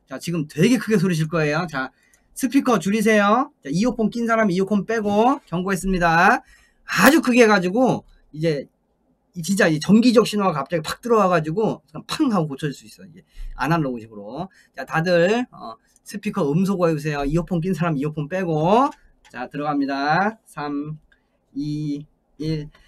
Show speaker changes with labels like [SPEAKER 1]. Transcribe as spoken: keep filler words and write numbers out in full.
[SPEAKER 1] 자, 지금 되게 크게 소리실 거예요. 자, 스피커 줄이세요. 자, 이어폰 낀 사람 이어폰 빼고 경고했습니다. 아주 크게 해가지고 이제 진짜 이 전기적 신호가 갑자기 팍 들어와가지고 팡 하고 고쳐질 수 있어. 이제 아날로그식으로. 자, 다들 어, 스피커 음소거 해주세요. 이어폰 낀 사람 이어폰 빼고. 자, 들어갑니다. 삼, 이, 일.